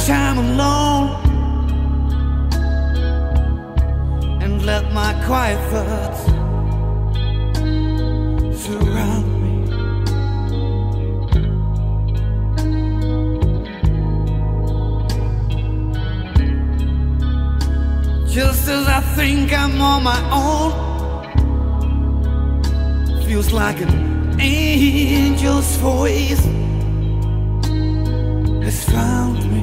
time alone and let my quiet thoughts surround me. Just as I think I'm on my own, feels like an angel's voice has found me.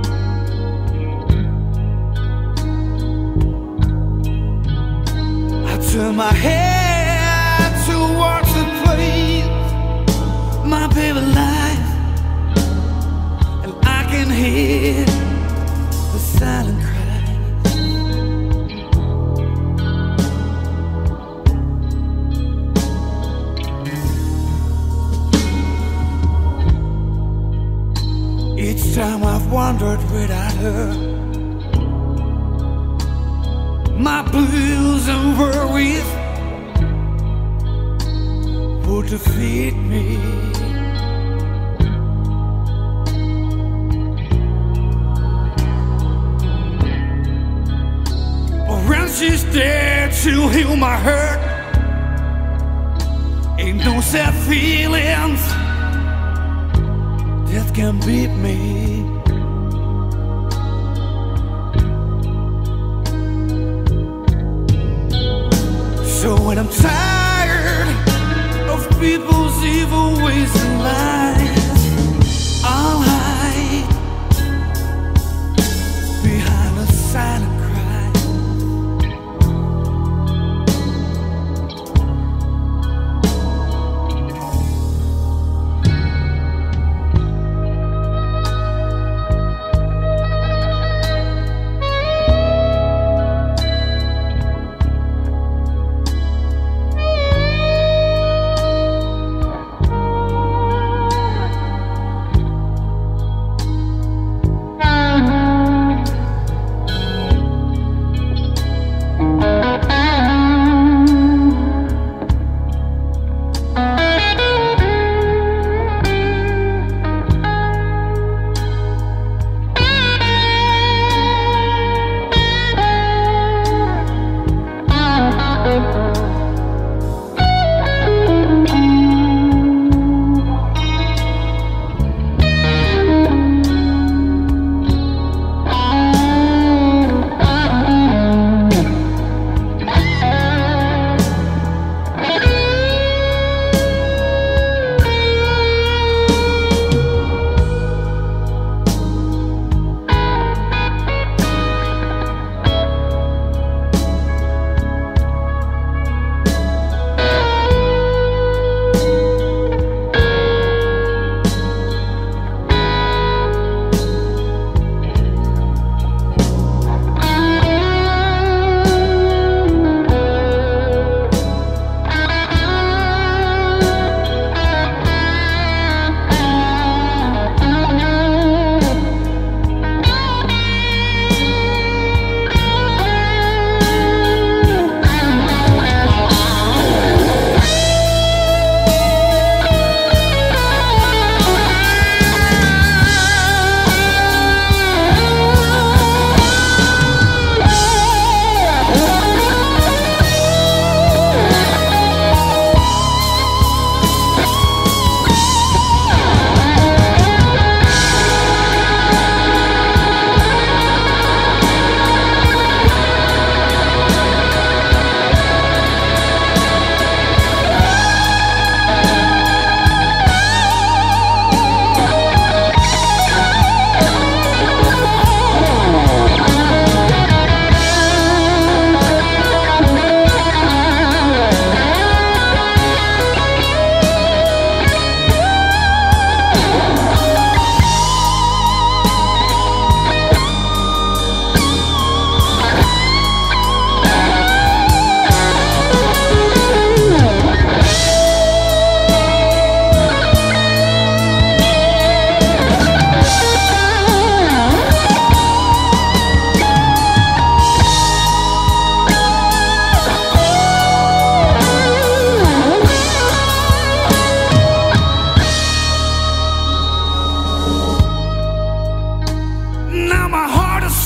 I turn my head towards the place my baby lies, and I can hear the silent cry. Each time I've wandered without her, my blues and worries would defeat me. But when she's there to heal my hurt, ain't no sad feelings that can beat me. So when I'm tired of people's evil ways and lies, I'll hide behind a silent cry.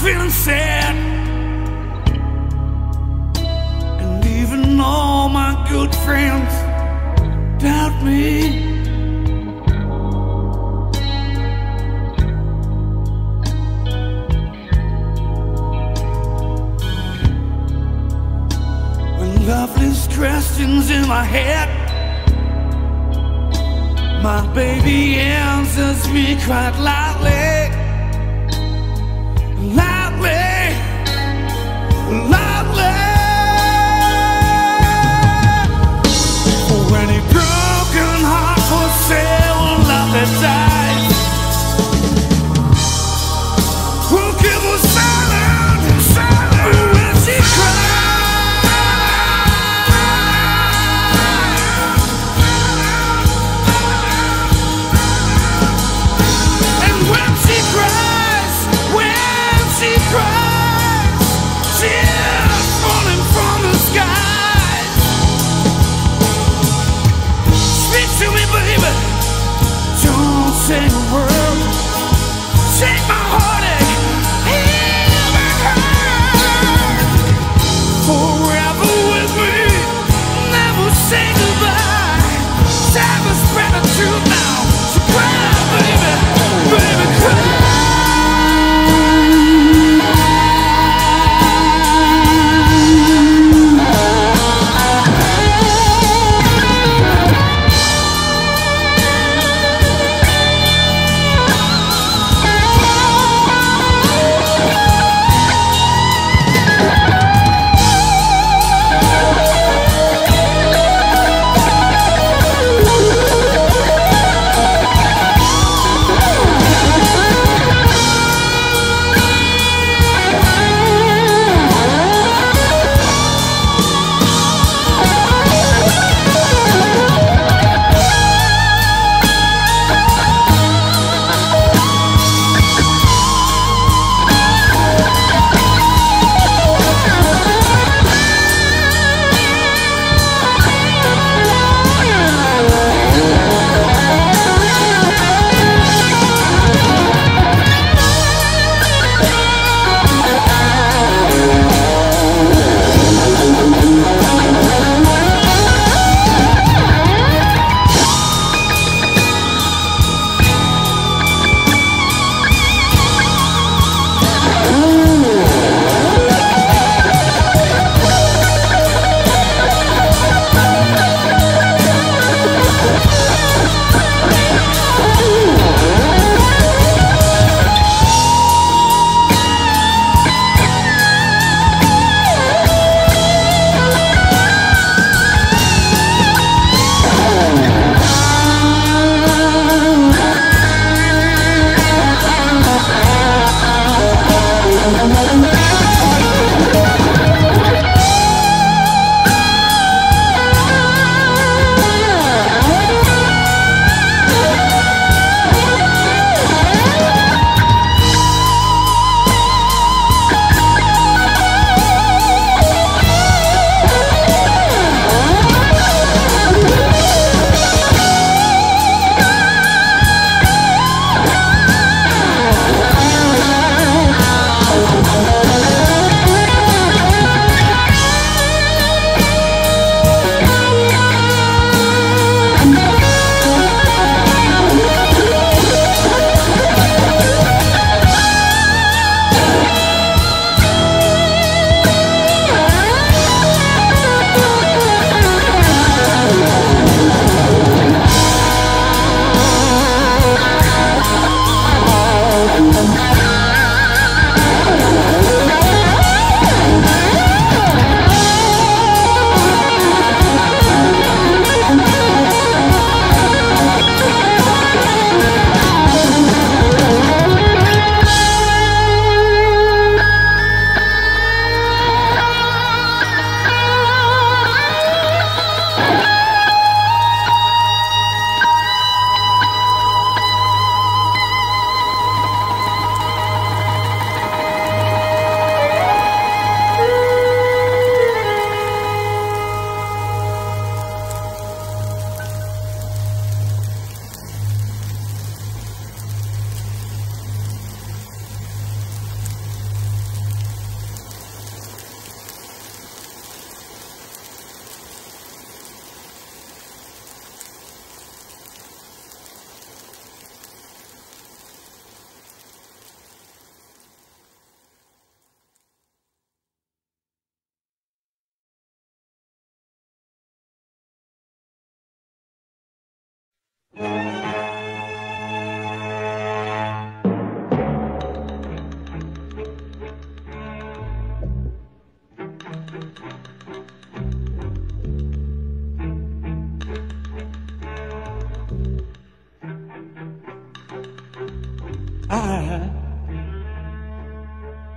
feeling sad, and even all my good friends doubt me. When loveless questions in my head, my baby answers me quite loudly. Loudly, loudly. For any broken heart for sale, love that dies, who'll give us silent, silent when she cries. And when she cries, she cries, tears falling from the skies. Speak to me, baby, don't say a word. Take my heartache, heal my hurt. Forever with me, never say goodbye. Time is spread the truth now, so cry, baby, baby, cry.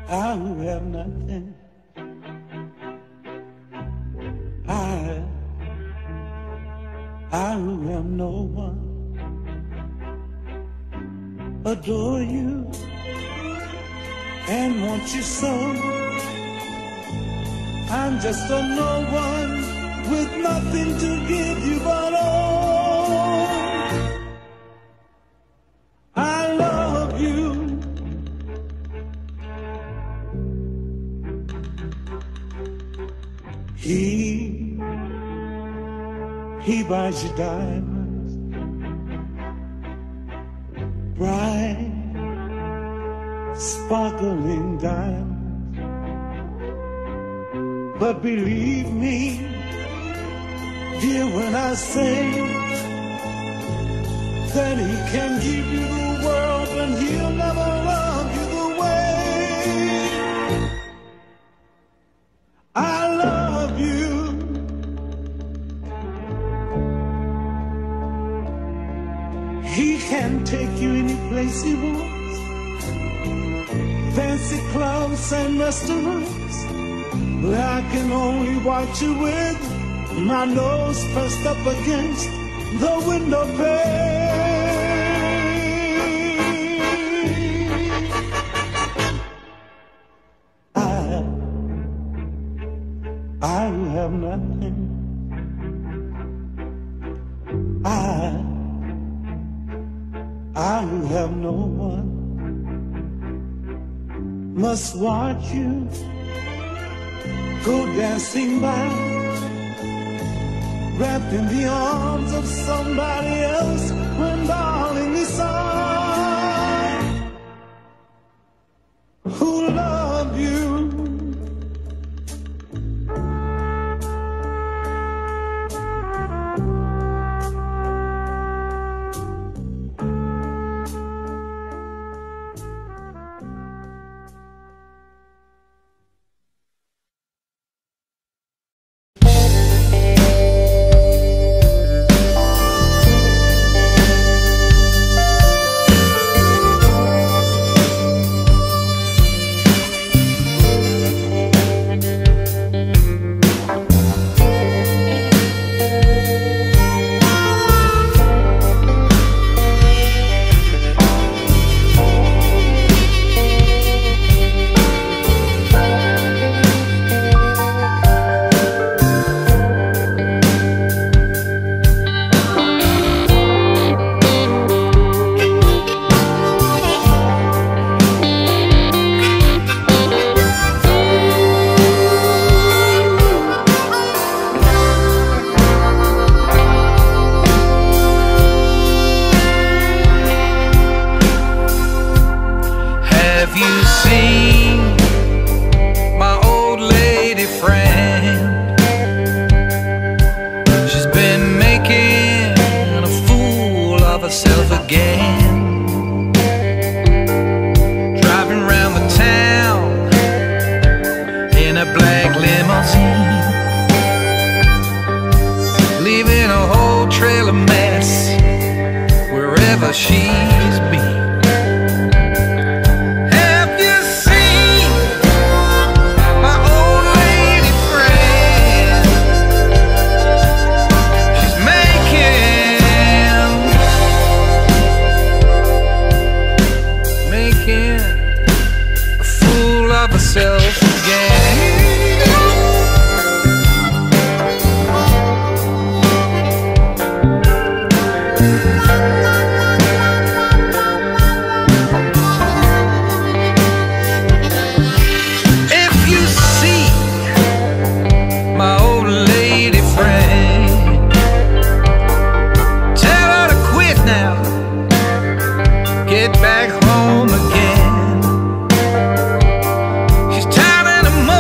I who have nothing, I who have no one, adore you and want you so. I'm just a no one with nothing to give you but all. I love you. He buys you diamonds, bright, sparkling diamonds. But believe me, dear, when I say that he can give you the world and he'll never love you the way I love you. He can take you any place he wants, fancy clubs and restaurants, where I can only watch you with my nose pressed up against the window pane. I who have nothing, I who have no one, must watch you go dancing by, wrapped in the arms of somebody else, when darling it's I who love you. She's been. Have you seen my old lady friend? She's making a fool of herself again. Get back home again. She's tired in the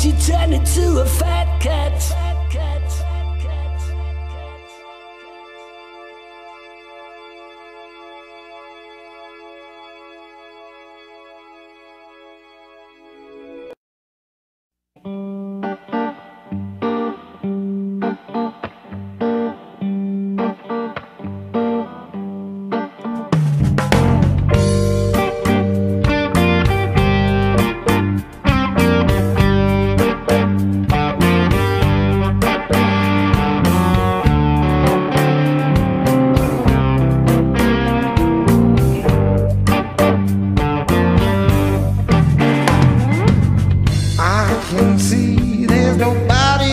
she turned into a fat cat. I can see there's nobody